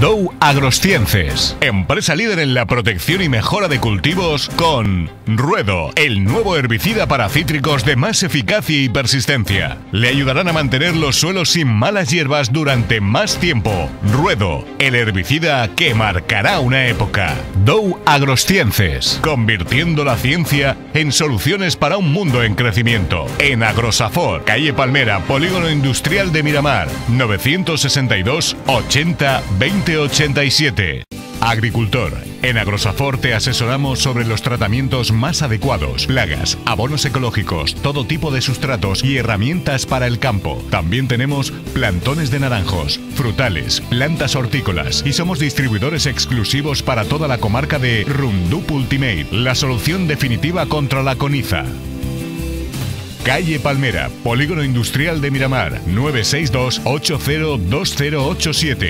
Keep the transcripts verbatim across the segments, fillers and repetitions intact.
Dow Agrosciences, empresa líder en la protección y mejora de cultivos con Ruedo, el nuevo herbicida para cítricos de más eficacia y persistencia. Le ayudarán a mantener los suelos sin malas hierbas durante más tiempo. Ruedo, el herbicida que marcará una época. Dow Agrosciences, convirtiendo la ciencia en soluciones para un mundo en crecimiento. En Agrosafor, calle Palmera, Polígono Industrial de Miramar, novecientos sesenta y dos ochenta veinte ochenta y siete. Agricultor, en Agrosafor te asesoramos sobre los tratamientos más adecuados, plagas, abonos ecológicos, todo tipo de sustratos y herramientas para el campo. También tenemos plantones de naranjos, frutales, plantas hortícolas y somos distribuidores exclusivos para toda la comarca de Roundup Ultimate, la solución definitiva contra la coniza. Calle Palmera, Polígono Industrial de Miramar, nueve seis dos ocho cero dos cero ocho siete.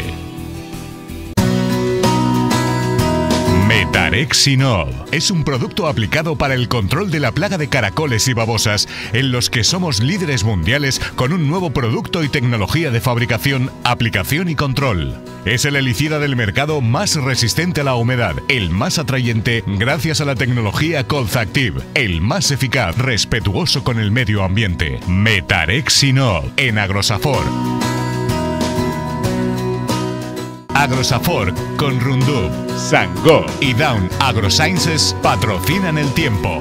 Metarexinol es un producto aplicado para el control de la plaga de caracoles y babosas, en los que somos líderes mundiales con un nuevo producto y tecnología de fabricación, aplicación y control. Es el herbicida del mercado más resistente a la humedad, el más atrayente gracias a la tecnología Colzactive, el más eficaz, respetuoso con el medio ambiente. Metarexinol en Agrosafor. Agrosafor con Roundup, Sangó y Down Agrosciences patrocinan el tiempo.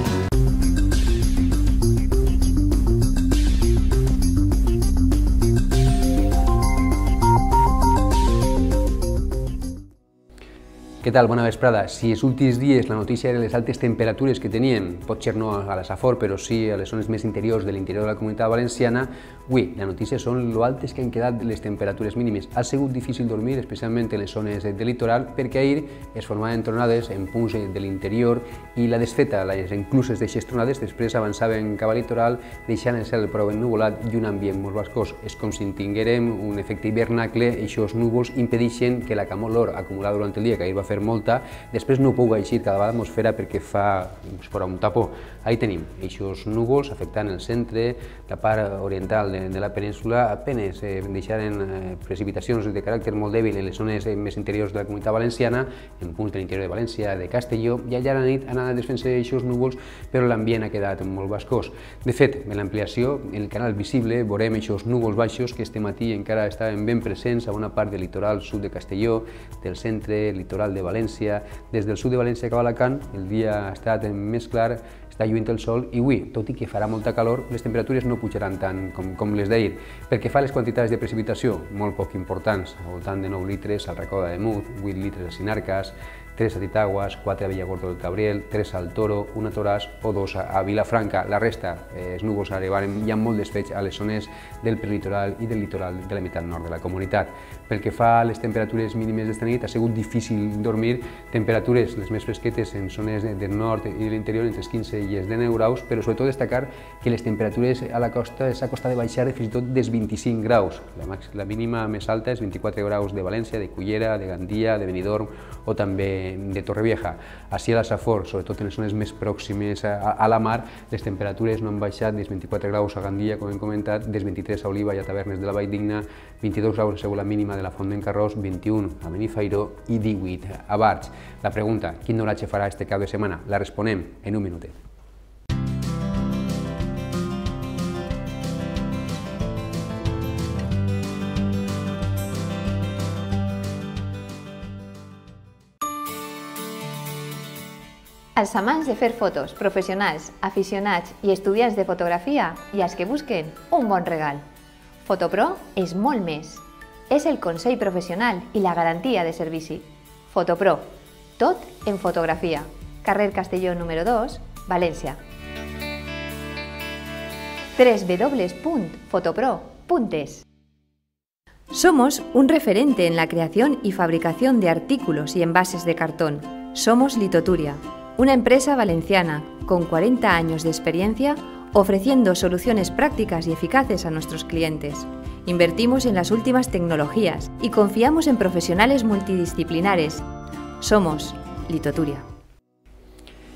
Què tal? Bona vesprada. Si els últims dies la notícia era les altes temperatures que tenien, potser no a la Safor, però sí a les zones més interiors de l'interior de la Comunitat Valenciana, avui la notícia són lo altes que han quedat les temperatures mínimes. Ha sigut difícil dormir, especialment en les zones del litoral, perquè ahir es formaven tronades en punts de l'interior i la desfeta, les encluses d'aixes tronades, després avançaven cap al litoral, deixant el cel prou ennuvolat i un ambient molt bascós. És com si tinguérem un efecte hivernacle, aquests núvols impedeixen que la calor acumulada durant el dia, que ahir va fer molta, després no puga eixir cada vegada l'atmosfera perquè fa un tapó. Ahí tenim aquests núvols afectant el centre, la part oriental de, de la península, apenas eh, deixaren eh, precipitacions de caràcter molt dèbil en les zones eh, més interiors de la Comunitat Valenciana, en punts de l'interior de València, de Castelló, i allà a la nit han anat desfent-se aquests núvols, però l'ambient ha quedat molt bascós. De fet, en l'ampliació, en el canal visible, veurem aquests núvols baixos que este matí encara estaven ben presents a una part del litoral sud de Castelló, del centre, litoral de València. Des del sud de València cap a Alacant, el dia ha estat més clar, està lluint el sol i avui, tot i que farà molta calor, les temperatures no pujaran tant com, com les d'ahir. Pel que fa a les quantitats de precipitació, molt poc importants, al voltant de nou litres al Racó de Mut, vuit litres a Sinarques, tres a Titaguas, quatre a Villargordo del Cabriel, tres al Toro, un a Toràs o dos a Vilafranca. La resta, eh, els núvols arribaren ja molt desfets a les zones del prelitoral i del litoral de la meitat nord de la comunitat. Pel que fa a les temperatures mínimes d'esta nit, ha sigut difícil dormir. Temperatures les més fresquetes en zones del nord i de l'interior entre els quinze i els dinou graus, però sobretot destacar que les temperatures a la costa s'ha costat de baixar fins i tot dels vint-i-cinc graus. La, la mínima més alta és vint-i-quatre graus de València, de Cullera, de Gandia, de Benidorm o també de Torrevieja. Així a la Safor, sobretot en les zones més pròximes a, a la mar, les temperatures no han baixat dels vint-i-quatre graus a Gandia, com hem comentat, dels vint-i-tres a Oliva i a Tavernes de la Valldigna, vint-i-dos graus segons la mínima de la Font d'en Carròs, vint-i-un a Benifairó i divuit a Barx. La pregunta, quin oratge farà este cap de setmana? La responem en un minutet. Als amants de fer fotos, professionals, aficionats i estudiants de fotografia i als que busquen un bon regal. Fotopro és molt més. És el consell professional i la garantia de servici. Fotopro, tot en fotografia. Carrer Castelló número dos, València. doble u doble u doble u punt fotopro punt es. Somos un referente en la creación y fabricación de artículos y envases de cartón. Somos Litoturia, una empresa valenciana con cuarenta años de experiencia ofreciendo soluciones prácticas y eficaces a nuestros clientes. Invertimos en las últimas tecnologías y confiamos en profesionales multidisciplinares. Somos Litoturia.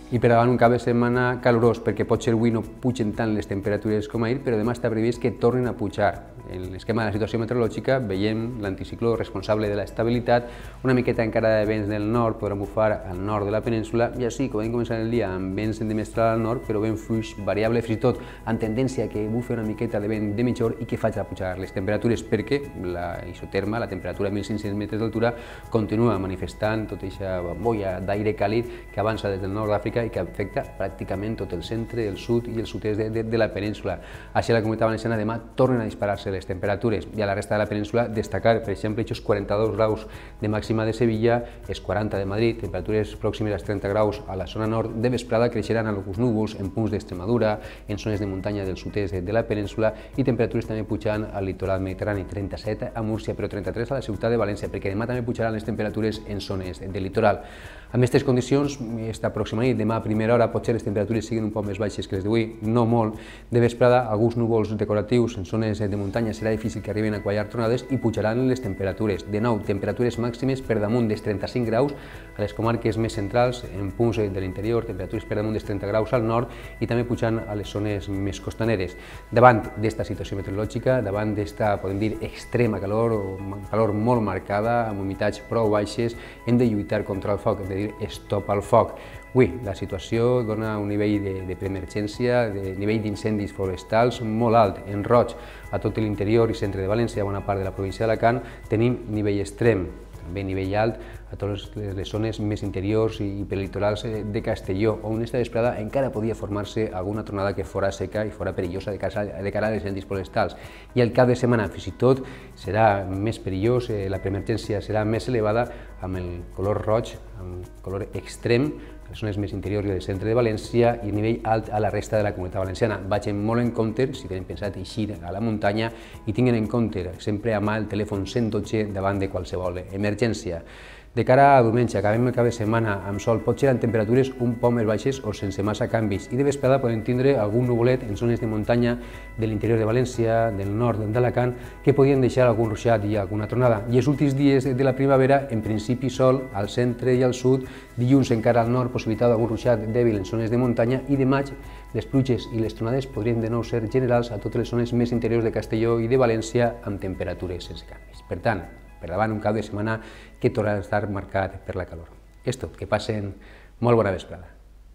I per davant un cap de setmana calorós, perquè potser avui no pugen tant les temperatures com ahir, però demà està previst que tornin a pujar. En l'esquema de la situació meteorològica veiem l'anticicló responsable de l'estabilitat, una miqueta encara de vents del nord, podrà bufar al nord de la península, i així, com hem començat el dia amb vents de mestral al nord, però vent fluix variable, fins i tot amb tendència que bufe una miqueta de vent de mitjor i que faci pujar les temperatures, perquè la isoterma, la temperatura a mil cinc-cents metres d'altura, continua manifestant tota aquesta bombolla d'aire càlid que avança des del nord d'Àfrica i que afecta pràcticament tot el centre, el sud i el sud-est de, de, de la península. Així a la Comunitat Valenciana demà tornen a disparar-se les temperatures i a la resta de la península destacar, per exemple, aquests quaranta-dos graus de màxima de Sevilla, els quaranta de Madrid, temperatures pròximes als trenta graus a la zona nord. De vesprada creixeran alguns núvols en punts d'Extremadura, en zones de muntanya del sud-est de, de la península i temperatures també pujant al litoral mediterrani, trenta-set a Múrcia, però trenta-tres a la ciutat de València, perquè demà també pujaran les temperatures en zones del litoral. Amb aquestes condicions, esta pròxima nit, demà a primera hora, potser les temperatures siguin un poc més baixes que les d'avui, no molt. De vesprada, alguns núvols decoratius en zones de muntanya serà difícil que arribin a quallar tronades i pujaran les temperatures. De nou, temperatures màximes per damunt dels trenta-cinc graus a les comarques més centrals, en punts de l'interior, temperatures per damunt dels trenta graus al nord i també pujant a les zones més costaneres. Davant d'esta situació meteorològica, davant d'esta, podem dir, extrema calor o calor molt marcada, amb humitats prou baixes, hem de lluitar contra el foc, hem de dir stop al foc. Avui la situació dona un nivell de, de preemergència, de nivell d'incendis forestals molt alt. En roig, a tot l'interior i centre de València, a bona part de la província d'Alacant, tenim nivell extrem, també nivell alt a totes les zones més interiors i prelitorals de Castelló, on esta vesprada encara podia formar-se alguna tronada que fora seca i fora perillosa de cara, de cara als incendis forestals. I el cap de setmana, fins i tot, serà més perillós, eh, la preemergència serà més elevada amb el color roig, amb color extrem, a les zones més interiors del centre de València i nivell alt a la resta de la Comunitat Valenciana. Vagin molt en compte, si tenen pensat eixir a la muntanya, i tinguin en compte sempre a mà el telèfon cent dotze davant de qualsevol emergència. De cara a diumenge, acabem el cap de setmana amb sol, pot ser amb temperatures un poc més baixes o sense massa canvis, i de vesprada podem tindre algun nuvolet en zones de muntanya de l'interior de València, del nord d'Alacant, que podien deixar algun ruixat i alguna tronada. I els últims dies de la primavera, en principi sol al centre i al sud, dilluns encara al nord, possibilitat d'algun ruixat dèbil en zones de muntanya, i de maig les pluges i les tronades podrien de nou ser generals a totes les zones més interiors de Castelló i de València amb temperatures sense canvis. Per tant, per davant un cap de setmana que tornarà a estar marcat per la calor. És tot, que passen molt bona vesprada.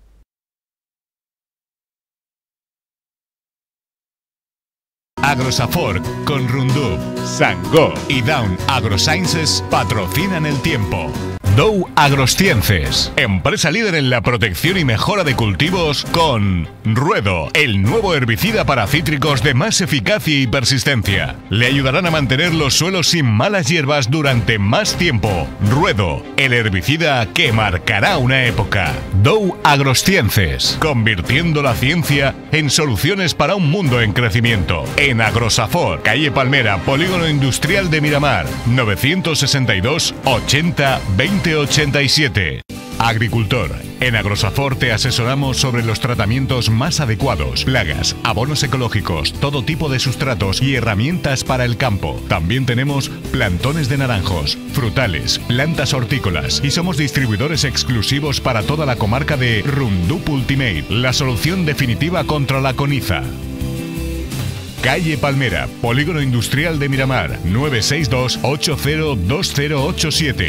Agrosafor con Rundup, Sangó y Down AgroSciences patrocinan el tiempo. Dow Agrosciences, empresa líder en la protección y mejora de cultivos con Ruedo, el nuevo herbicida para cítricos de más eficacia y persistencia. Le ayudarán a mantener los suelos sin malas hierbas durante más tiempo. Ruedo, el herbicida que marcará una época. Dow Agrosciences, convirtiendo la ciencia en soluciones para un mundo en crecimiento. En Agrosafor, calle Palmera, Polígono Industrial de Miramar, novecientos sesenta y dos ochenta veinte ochenta y siete. Agricultor, en Agrosafor te asesoramos sobre los tratamientos más adecuados, plagas, abonos ecológicos, todo tipo de sustratos y herramientas para el campo. También tenemos plantones de naranjos, frutales, plantas hortícolas y somos distribuidores exclusivos para toda la comarca de Rundup Ultimate, la solución definitiva contra la coniza. Calle Palmera, Polígono Industrial de Miramar, nueve seis dos ocho cero dos cero ocho siete.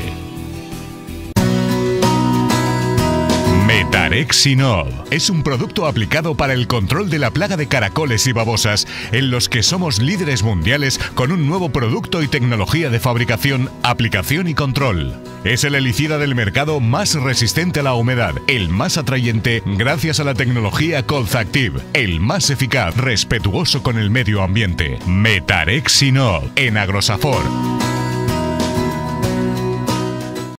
Metarexinol es un producto aplicado para el control de la plaga de caracoles y babosas, en los que somos líderes mundiales con un nuevo producto y tecnología de fabricación, aplicación y control. Es el herbicida del mercado más resistente a la humedad, el más atrayente gracias a la tecnología Colzactive, el más eficaz, respetuoso con el medio ambiente. Metarexinol en Agrosafor.